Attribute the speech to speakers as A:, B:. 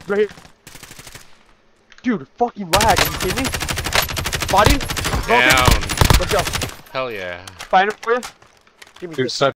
A: Right here. Dude, fucking lag. Are you kidding me? Body. Broken.
B: Down.
A: Let's go.
B: Hell yeah.
A: Find it for you. Give me
C: Dude,
A: this.